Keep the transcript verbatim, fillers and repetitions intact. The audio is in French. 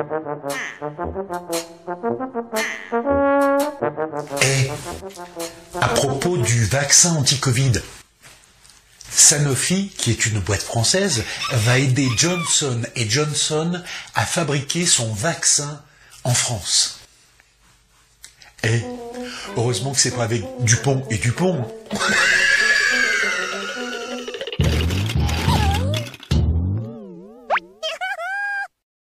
Et à propos du vaccin anti-Covid, Sanofi, qui est une boîte française, va aider Johnson et Johnson à fabriquer son vaccin en France. Et heureusement que c'est pas avec Dupont et Dupont.